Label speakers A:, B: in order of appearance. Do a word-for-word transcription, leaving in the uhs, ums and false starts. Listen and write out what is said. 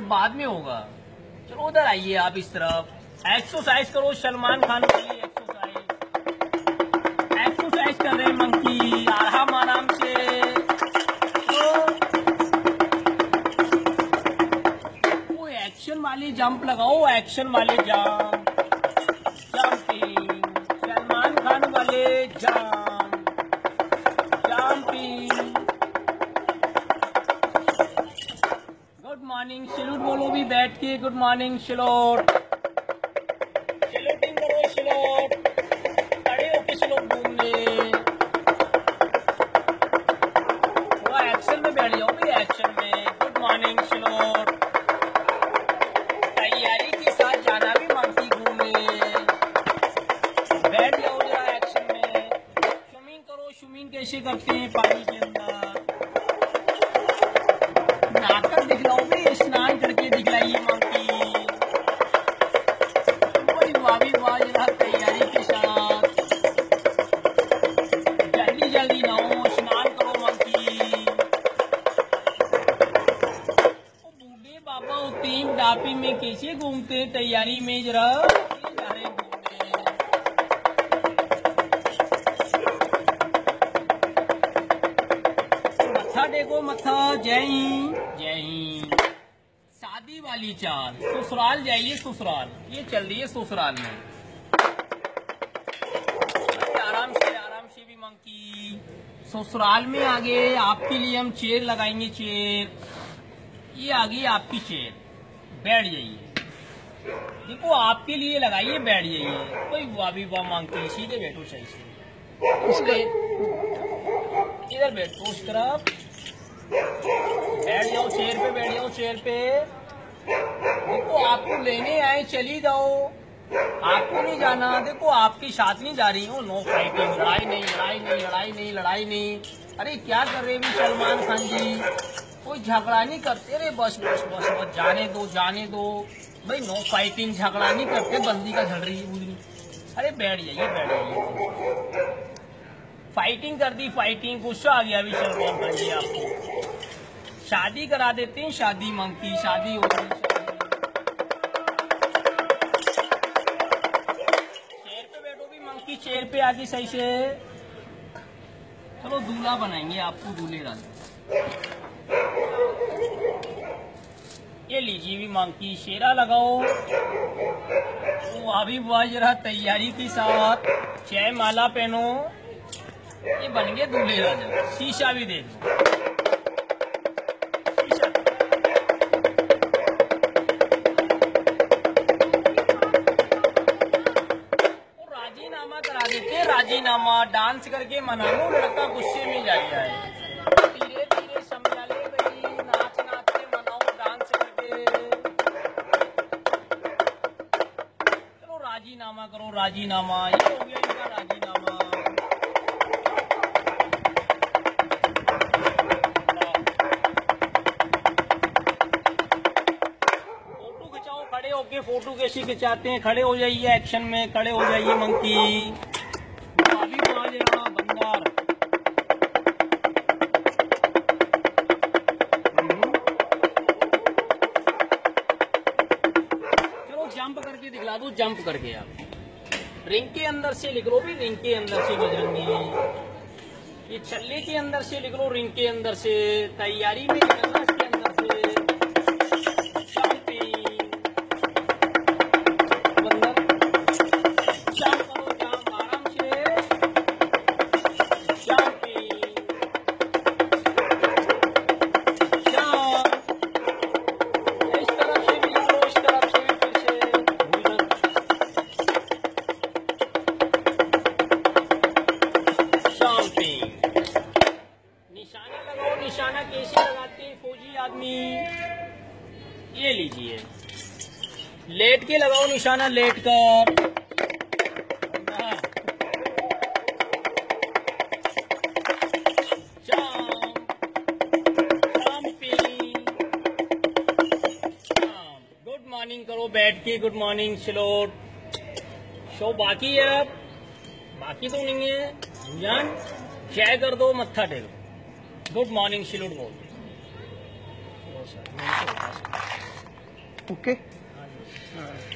A: बाद में होगा। चलो उधर आइए आप इस तरफ, एक्सरसाइज करो सलमान खान वाली एक्सरसाइज। एक्सरसाइज कर रहे हैं मंकी, आराम आराम से। तो वो एक्शन वाली जंप लगाओ, एक्शन वाले जंप, जंपिंग, सलमान खान वाले jump, jumping. Good morning salute बोलो भी बैठ के, गुड मॉर्निंग सैल्यूट, सैल्यूटिंग करो सैल्यूट, खड़े होके सैल्यूट घूमने। थोड़ा एक्शन में बैठ जाओ भी, एक्शन में। गुड मॉर्निंग सैल्यूट, तैयारी के साथ जाना भी मंकी घूमने। बैठ जाओ जरा एक्शन में। स्विमिंग करो, स्विमिंग कैसे करते हैं पानी के अंदर, नाटक दिखलाओ भी, स्नान करके दिखलाइए मंकी। वही वावी वाह जरा तैयारी के साथ, जल्दी जल्दी नहाओ, स्नान करो मंकी। वो बूढ़े बाबा होते हैं बुढ़ापे में कैसे घूमते हैं तैयारी में, जरा जा रहे घूमते। मत्था देखो मत्था, जय हिंद जय हिंद। शादी वाली चाल, ससुराल जाइए ससुराल, ये चल रही है ससुराल में। आराम से आराम से भी मंकी। ससुराल में आगे आपके लिए हम चेयर लगाएंगे, चेयर। ये आ गई आपकी चेयर, बैठ जाइए। देखो आपके लिए लगाइए, बैठ जाइए। कोई वाह भी वाह मंकी, सीधे बैठो सही से। इधर बैठो उस तरफ, बैठ जाओ चेयर पे, बैठ जाओ चेयर पे। देखो आपको लेने आए, चली जाओ, आपको नहीं जाना। देखो आपके साथ नहीं जा रही हूँ, नो फाइटिंग, लड़ाई नहीं लड़ाई नहीं लड़ाई नहीं लड़ाई नहीं। अरे क्या कर रहे हैं सलमान खान जी, कोई झगड़ा नहीं करते। अरे बस बस बस बस, जाने दो जाने दो भाई, नो फाइटिंग, झगड़ा नहीं करते। बंदी का झड़ रही है। अरे बैठ जाइए बैठ जाइए। फाइटिंग कर दी, फाइटिंग, गुस्सा आ गया अभी सलमान खान जी आपको। शादी करा देते हैं, शादी मंकी, शादी हो गई। चेयर पे बैठो भी मंकी, चेयर पे आके सही से। चलो दूल्हा बनाएंगे आपको, दूल्हे राजा। ये लीजिए भी मंकी, शेरा लगाओ। तो अभी वाह जरा तैयारी के साथ, जय माला पहनो। ये बन गए दूल्हे राजा। शीशा भी देख लो, शीशा। वो राजीनामा करा देते, राजीनामा डांस करके मना लो, लड़का गुस्से में जा गया है। धीरे धीरे समझा ले भाई, नाच नाच के मनाओ, डांस करके। चलो राजीनामा करो, राजीनामा। ये हो गया इनका राजीनामा। ओके, फोटो कैसे खिंचाते हैं, खड़े हो जाइए एक्शन में, खड़े हो जाइए मंकी। अभी बंदर। चलो जंप करके दिखला दो, जंप करके आप। रिंग के अंदर से लिख लो भी, रिंग के अंदर से बजरंगी। ये छल्ले के अंदर से लिख लो, रिंग के अंदर से। तैयारी में निकलना इसके अंदर से। निशाना कैसे लगाते हैं फौजी आदमी, ये लीजिए, लेट के लगाओ निशाना, लेट कर। गुड मॉर्निंग करो बैठ के, गुड मॉर्निंग सैल्यूट। शो बाकी है, अब बाकी तो नहीं है जान, जय कर दो, मत्था टेको, गुड मॉर्निंग सैल्यूट बोल।
B: ओके।
A: हाँ जी।
B: हाँ।